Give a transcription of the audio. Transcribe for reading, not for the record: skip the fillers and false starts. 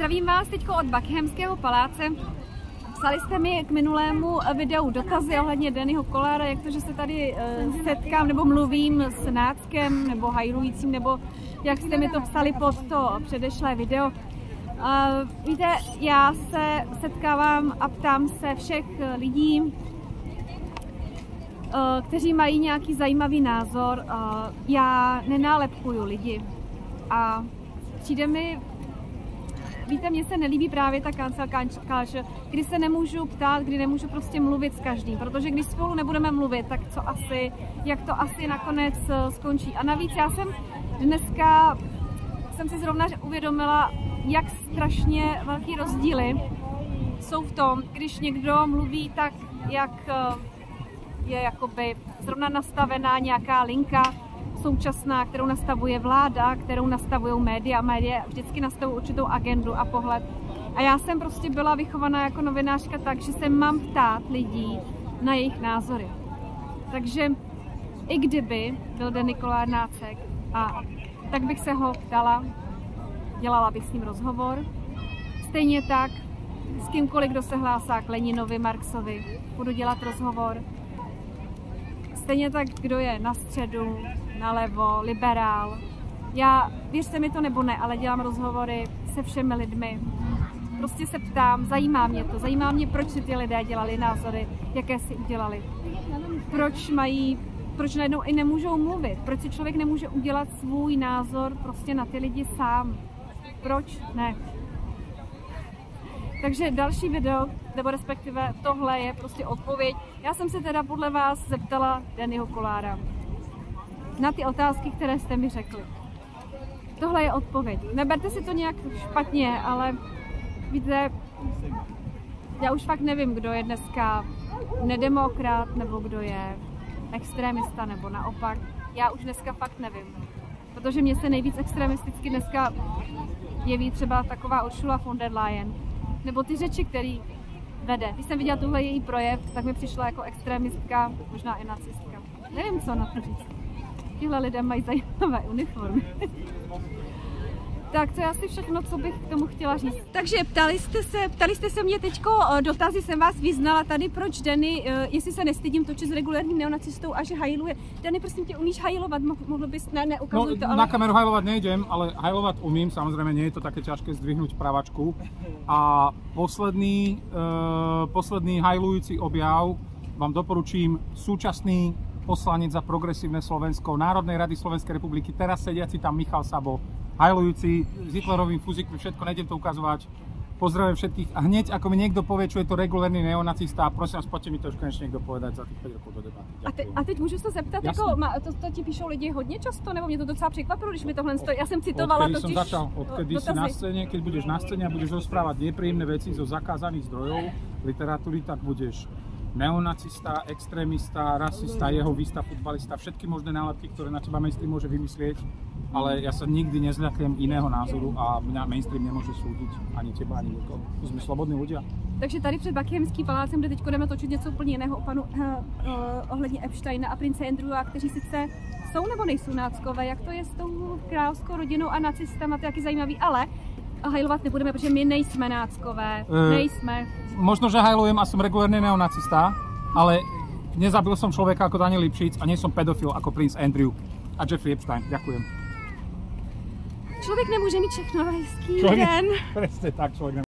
Zdravím vás teď od Buckinghamského paláce. Psali jste mi k minulému videu dotazy ohledně Dannyho Collara, jak to, že se tady setkám nebo mluvím s náckem nebo hajlujícím, nebo jak jste mi to psali pod to předešlé video. Víte, já se setkávám a ptám se všech lidí, kteří mají nějaký zajímavý názor. Já nenálepkuju lidi a přijde mi, víte, mně se nelíbí právě ta cancel culture, kdy se nemůžu ptát, kdy nemůžu prostě mluvit s každým, protože když spolu nebudeme mluvit, tak co asi, jak to asi nakonec skončí. A navíc já jsem dneska si zrovna uvědomila, jak strašně velký rozdíly jsou v tom, když někdo mluví tak, jak je jakoby zrovna nastavená nějaká linka současná, kterou nastavuje vláda, kterou nastavují média. Média vždycky nastavují určitou agendu a pohled. A já jsem prostě byla vychovaná jako novinářka tak, že se mám ptát lidí na jejich názory. Takže i kdyby byl Danny Collar nácek, tak bych se ho ptala, dělala bych s ním rozhovor. Stejně tak s kýmkoliv, kdo se hlásá k Leninovi, Marxovi, budu dělat rozhovor. Stejně tak, kdo je na středu, nalevo, liberál. Já, věřte mi to nebo ne, ale dělám rozhovory se všemi lidmi. Prostě se ptám, zajímá mě to. Zajímá mě, proč si ty lidé dělali názory, jaké si udělali. Proč najednou i nemůžou mluvit. Proč si člověk nemůže udělat svůj názor prostě na ty lidi sám. Proč ne? Takže další video, nebo respektive tohle je prostě odpověď. Já jsem se teda podle vás zeptala Dannyho Collara na ty otázky, které jste mi řekli. Tohle je odpověď. Neberte si to nějak špatně, ale víte, já už fakt nevím, kdo je dneska nedemokrat, nebo kdo je extremista, nebo naopak. Já už dneska fakt nevím. Protože mně se nejvíc extremisticky dneska jeví třeba taková Ursula von der Leyen. Nebo ty řeči, který vede. Když jsem viděla tuhle její projev, tak mi přišla jako extremistka, možná i nacistka. Nevím, co na to říct. Tihle lidé mají zajímavé uniformy. Tak to je asi všechno, co bych k tomu chtěla říct. Takže ptali jste se mě teďko, dotazy jsem vás vyznala tady, proč Danny, jestli se nestydím točit s regulárním neonacistou a že hajluje. Danny, prosím tě, umíš hajlovat? Mohl bys, ne, ukazuj to, ale... Na kameru hajlovat nejdem, ale hajlovat umím, samozrejme nie je to také ťažké zdvihnúť pravačku. A posledný hajlujúci objav vám doporučím súčasný poslanec za progresívne Slovensko Národnej rady Slovenskej republiky, teraz sediaci tam Michal Sabo, hajlujúci s Hitlerovým fuzíkom, všetko, nejdem to ukazovať. Pozdravujem všetkých a hneď ako mi niekto povie, čo je to regulárny neonacista, prosím vás, poďte mi to už konečne niekto povedať za tých 5 rokov do debaty. A teď můžu se zeptat, jako, to ti píšou lidi hodně často, nebo mě to docela překvapilo, když mi tohle stojí. Já jsem citovala totiž odkedy si na scéne, keď budeš na scéne a budeš rozprávať nepríjemné veci zo zakázaných zdrojov literatúry, tak budeš neonacista, extrémista, rasista, jehovista, futbalista, všetky možné nálepky, ktoré na teba mainstream môže vymyslieť, ale ja sa nikdy nezľaknem iného názoru a mňa mainstream nemôže súdiť ani teba, ani nikoho. Sme slobodní ľudia. Takže tady před Buckinghamským palácem, kde teď jdeme točit něco úplně jiného o panu ohledně Epsteina a prince Andrewa, kteří sice jsou nebo nejsou náckové, jak to je s tou královskou rodinou a nacistama, to je taky zajímavý, ale hajlovat nebudeme, protože my nejsme náckové, nejsme. Možno, že hajlujem a som regulárny neonacista, ale nezabil som človeka ako Daniel Lipšic a nie som pedofil ako princ Andrew a Jeffrey Epstein. Ďakujem. Člověk nemůže mít všechno, hezký den. Presne tak, človek